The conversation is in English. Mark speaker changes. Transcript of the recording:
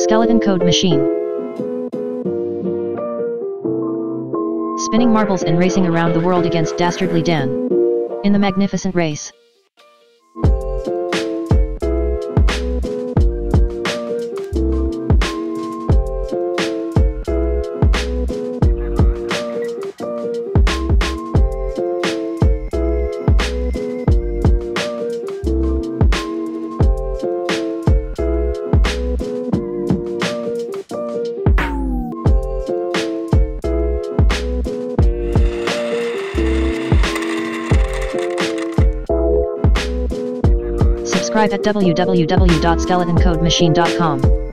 Speaker 1: Skeleton Code Machine. Spinning marbles and racing around the world against Dastardly Dan. In the magnificent race. Subscribe at www.skeletoncodemachine.com.